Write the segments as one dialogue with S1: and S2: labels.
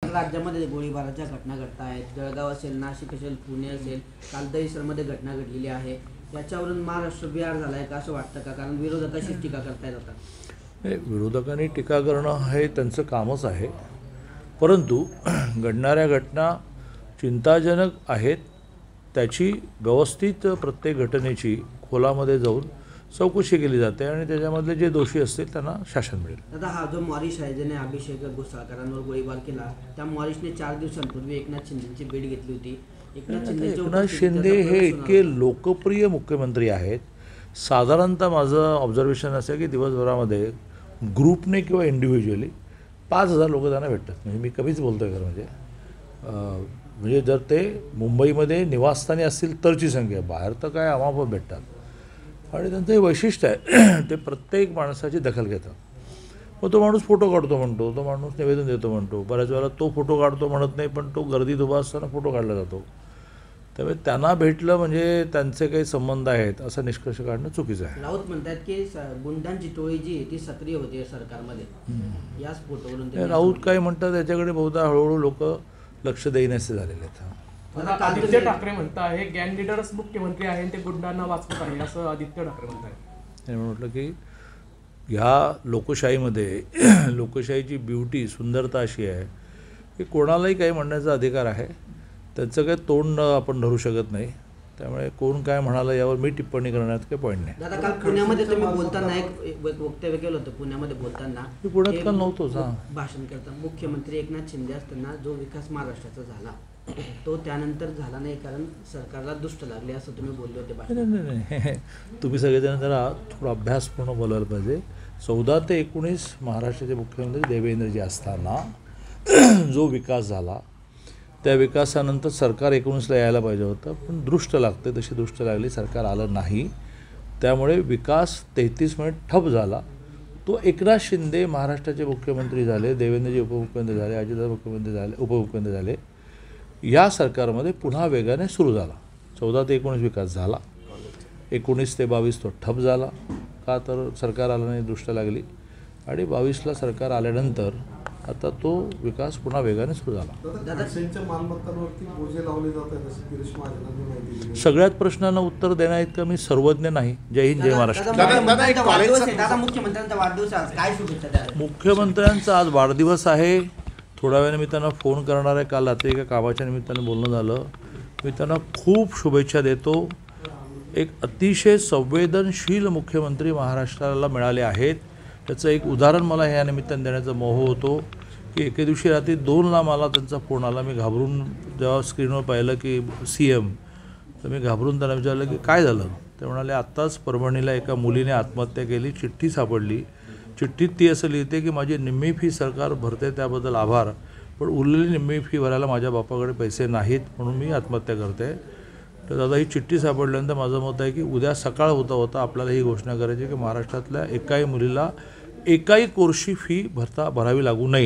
S1: राज्यामध्ये गोळीबाराच्या घटना घडत आहेत, जळगाव असेल, नाशिक असेल, पुणे असेल, काल दहिसरमध्ये घटना घडलेली आहे, याच्यावरून महाराष्ट्र बिहार झाला आहे का असं वाटतं का? कारण विरोधक अशीच टीका करतायत आता.
S2: विरोधकांनी टीका करणं हे त्यांचं कामच आहे, परंतु घडणाऱ्या घटना चिंताजनक आहेत. त्याची व्यवस्थित प्रत्येक घटनेची खोलामध्ये जाऊन चौकशी केली जाते आणि त्याच्यामधले जे दोषी असतील त्यांना शासन मिळेल.
S1: आता हा जो मॉरिस आहे ज्याने अभिषेक घोसाळकरांवर गोळीबार केला, त्या मॉरिसने 4 दिवसांपूर्वी एकनाथ शिंदेची भेट घेतली होती.
S2: एकनाथ शिंदे हे इतके लोकप्रिय मुख्यमंत्री आहेत. साधारणतः माझं ऑब्झर्वेशन असं आहे की दिवसभरामध्ये ग्रुपने किंवा इंडिव्हिज्युअली 5,000 लोक त्यांना भेटतात. म्हणजे मी कमीच बोलतो आहे खरं म्हणजे जर ते मुंबईमध्ये निवासस्थानी असतील तरची संख्या, बाहेर तर काय अमाप भेटतात. आणि त्यांचं हे वैशिष्ट्य आहे, ते प्रत्येक माणसाची दखल घेतात. मग तो माणूस फोटो काढतो म्हणतो, तो माणूस निवेदन देतो म्हणतो, बऱ्याच वेळेला तो फोटो काढतो म्हणत नाही, पण तो गर्दीत उभा असताना फोटो काढला जातो. त्यामुळे त्यांना भेटलं म्हणजे त्यांचे काही संबंध आहेत असा निष्कर्ष काढणं चुकीचं आहे.
S1: राऊत म्हणतात की गुंडांची टोळी जी आहे ती सक्रिय होती सरकारमध्ये, याच फोटोवरून.
S2: राऊत काय म्हणतात याच्याकडे बहुधा हळूहळू लोक लक्ष देईनसे झालेले आहेत.
S3: आदित्य ठाकरे म्हणत आहे गँग लीडरच मुख्यमंत्री आहे, ते गुंडांना वाचवत आहे असं आदित्य ठाकरे म्हणत आहे.
S2: मी म्हटलं की ह्या लोकशाहीमध्ये लोकशाहीची ब्युटी, सुंदरता अशी आहे की कोणालाही काही म्हणण्याचा अधिकार आहे. त्याचं काही तोंड आपण धरू शकत नाही. त्यामुळे कोण काय म्हणालं यावर मी टिप्पणी करण्यात काही पॉईंट नाही.
S1: दादा, काल पुण्यामध्ये तुम्ही बोलताना एक वक्तव्य केलं होतं. पुण्यामध्ये बोलताना
S2: मी पुण्यात काल नव्हतोच.
S1: भाषण करताना मुख्यमंत्री एकनाथ शिंदे असताना जो विकास महाराष्ट्राचा झाला तो त्यानंतर झाला नाही कारण सरकारला दुष्ट लागले असं तुम्ही बोलले होते.
S2: नाही, तुम्ही सगळेजण जरा थोडा अभ्यासपूर्ण बोलायला पाहिजे. 14 ते 19 महाराष्ट्राचे मुख्यमंत्री देवेंद्रजी असताना जो विकास झाला त्या विकासानंतर सरकार 19ला यायला पाहिजे होतं, पण दृष्ट लागते तशी दृष्ट लागली, सरकार आलं नाही. त्यामुळे विकास 33 महिने ठप झाला. तो एकनाथ शिंदे महाराष्ट्राचे मुख्यमंत्री झाले, देवेंद्रजी उपमुख्यमंत्री झाले, अजितदादा मुख्यमंत्री झाले, उपमुख्यमंत्री झाले. या सरकारमध्ये पुन्हा वेगाने सुरू झाला. 14 ते 19 विकास झाला, 19 ते 22 तो ठप झाला. का तर सरकार आलं नाही, दृष्ट लागली. आणि 22ला सरकार आल्यानंतर आता तो विकास पुन्हा वेगाने सुरू झाला. सगळ्यात प्रश्नांना उत्तर देण्यात इतकं मी सर्वज्ञ नाही. जय हिंद, जय महाराष्ट्र. मुख्यमंत्र्यांचा आज वाढदिवस आहे. थोड्या वेळाने मी त्यांना फोन करणार आहे. काल रात्री एका कामाच्या निमित्तानं बोलणं झालं. मी त्यांना खूप शुभेच्छा देतो. एक अतिशय संवेदनशील मुख्यमंत्री महाराष्ट्राला मिळाले आहेत. त्याचं एक उदाहरण मला ह्या निमित्तानं देण्याचा मोह होतो की एके दिवशी रात्री 2ला मला त्यांचा फोन आला. मी घाबरून जेव्हा स्क्रीनवर पाहिलं की CM, तर मी घाबरून त्यांना विचारलं की काय झालं. ते म्हणाले आत्ताच परभणीला एका मुलीने आत्महत्या केली, चिठ्ठी सापडली. चिठ्ठीत ती असं लिहिते की माझी निम्मी फी सरकार भरते त्याबद्दल आभार, पण उरलेली निम्मी फी भरायला माझ्या बापाकडे पैसे नाहीत म्हणून मी आत्महत्या करते. तर दादा, ही चिठ्ठी सापडल्यानंतर माझं मत आहे की उद्या सकाळ होता होता आपल्याला ही घोषणा करायची की महाराष्ट्रातल्या एकाही मुलीला एकाही कोर्सची फी भरावी लागू नये.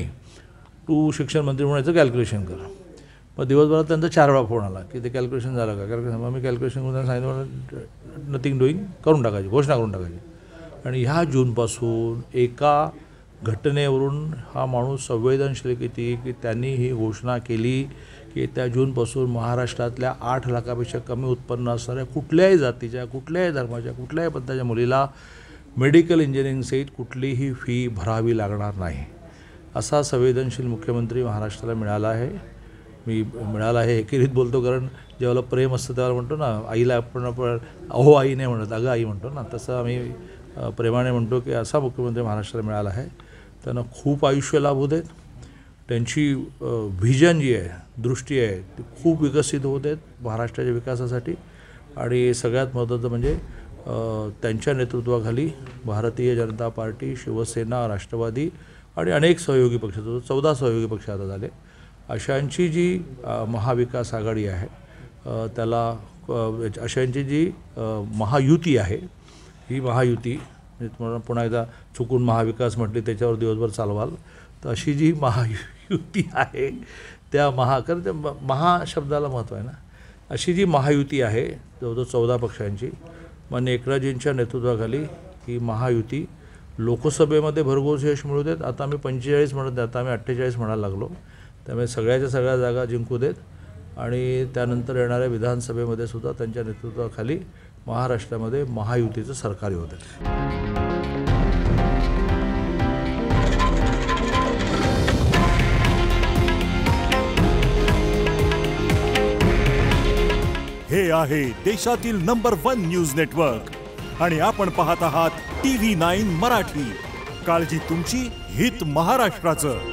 S2: तू शिक्षण मंत्री म्हणून याचं कॅल्क्युलेशन कर. मग दिवसभरात त्यांचा 4 वेळा फोन आला की ते कॅल्क्युलेशन झालं का. कारण मी कॅल्क्युलेशन करून त्यांना सांगितलं नथिंग डुईंग करून टाकायची, घोषणा करून टाकायची. आणि ह्या जूनपासून एका घटनेवरून हा माणूस संवेदनशील किती की त्यांनी ही घोषणा केली की त्या जूनपासून महाराष्ट्रातल्या 8 लाखापेक्षा कमी उत्पन्न असणाऱ्या कुठल्याही जातीच्या, कुठल्याही धर्माच्या, कुठल्याही पद्धतीच्या मुलीला मेडिकल इंजिनिअरिंग सहित कुठलीही फी भरावी लागणार नाही. असा संवेदनशील मुख्यमंत्री महाराष्ट्राला मिळाला आहे. मी मिळाला आहे एकेरीत बोलतो, कारण जेव्हा प्रेम असतं तेव्हा म्हणतो ना, आईला आपण अहो आई नाही म्हणत, अगं आई म्हणतो ना, तसं आम्ही प्रेमाने म्हणतो की असा मुख्यमंत्री महाराष्ट्राला मिळाला आहे. त्यांना खूप आयुष्य लाभू देत. त्यांची व्हिजन जी आहे, दृष्टी आहे, ती खूप विकसित होत आहेत महाराष्ट्राच्या विकासासाठी. आणि सगळ्यात महत्त्वाचं म्हणजे त्यांच्या नेतृत्वाखाली भारतीय जनता पार्टी, शिवसेना, राष्ट्रवादी आणि अनेक सहयोगी पक्ष, 14 सहयोगी पक्ष आता झाले, अशांची जी महाविकास आघाडी आहे, त्याला अशांची जी महायुती आहे, ही महायुती पुन्हा एकदा चुकून महाविकास म्हटली त्याच्यावर दिवसभर चालवाल, तर अशी जी महायुती आहे त्या कारण त्या महा शब्दाला महत्त्व आहे ना, अशी जी महायुती आहे जवळजवळ 14 पक्षांची, माननीय एकनाथजींच्या नेतृत्वाखाली ही महायुती लोकसभेमध्ये भरघोस यश मिळू देत. आता आम्ही 45 म्हणत नाही, आता आम्ही 48 म्हणायला लागलो. त्यामुळे सगळ्याच्या सगळ्या जागा जिंकू देत आणि त्यानंतर येणाऱ्या विधानसभेमध्ये सुद्धा त्यांच्या नेतृत्वाखाली महाराष्ट्रामध्ये महायुतीचं सरकार येऊ देत.
S4: हे आहे देशातील नंबर 1 न्यूज नेटवर्क आणि आपण पाहत आहात TV9 मराठी. काळजी तुमची, हित महाराष्ट्राचं.